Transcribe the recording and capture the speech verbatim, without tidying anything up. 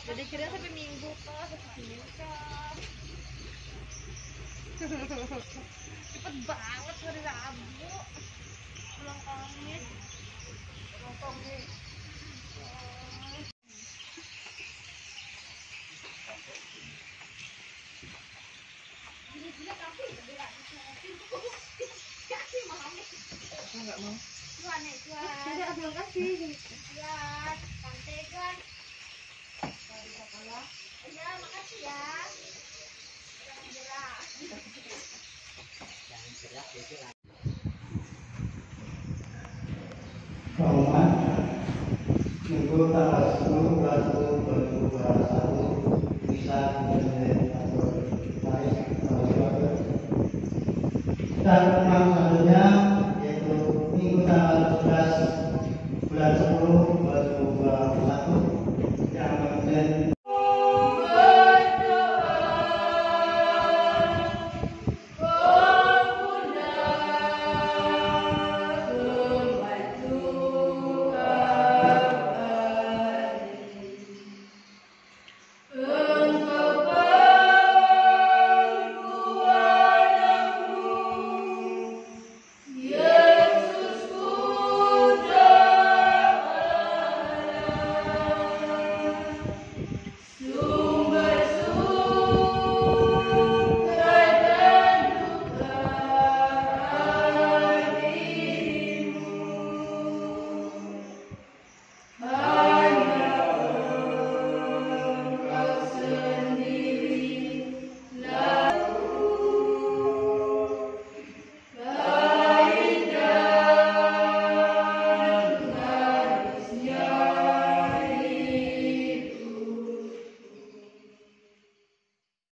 Jadi kira sampai minggu kah, sampai minggu kah. Cepet banget hari Rabu. Pulang Kamis. Pulang Kamis. Gila-gila tapi kasih mau. Enggak mau. Tuan, tuan. Tidak belum kasih. Tuan, santai kan. Ya, makasih ya. Jangan gerak. Jangan gerak, gerak. Roman Minggu tanggal sepuluh bulan sepuluh dua ribu dua puluh satu bisa